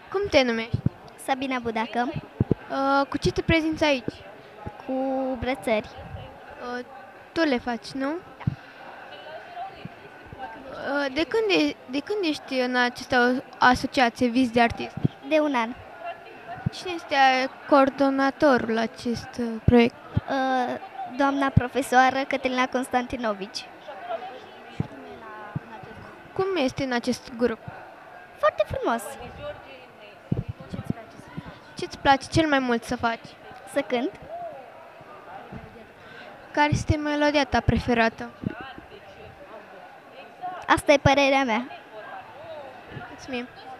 Cum te numești? Sabina Budacă, Cu ce te prezinți aici? cu brățări. Tu le faci, nu? De când ești în această asociație Vis de Artist? De un an. Cine este coordonatorul la acest proiect? Doamna profesoară Cătălina Constantinovici. Cum este în acest grup? Foarte frumos. Ce-ți place cel mai mult să faci? Să cânt. Care este melodia ta preferată? Asta e părerea mea. Mulțumim!